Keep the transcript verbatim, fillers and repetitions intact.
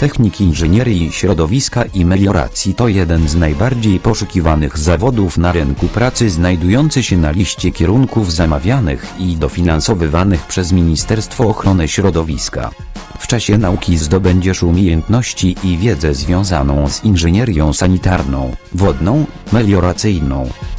Technik inżynierii środowiska i melioracji to jeden z najbardziej poszukiwanych zawodów na rynku pracy, znajdujący się na liście kierunków zamawianych i dofinansowywanych przez Ministerstwo Ochrony Środowiska. W czasie nauki zdobędziesz umiejętności i wiedzę związaną z inżynierią sanitarną, wodną, melioracyjną,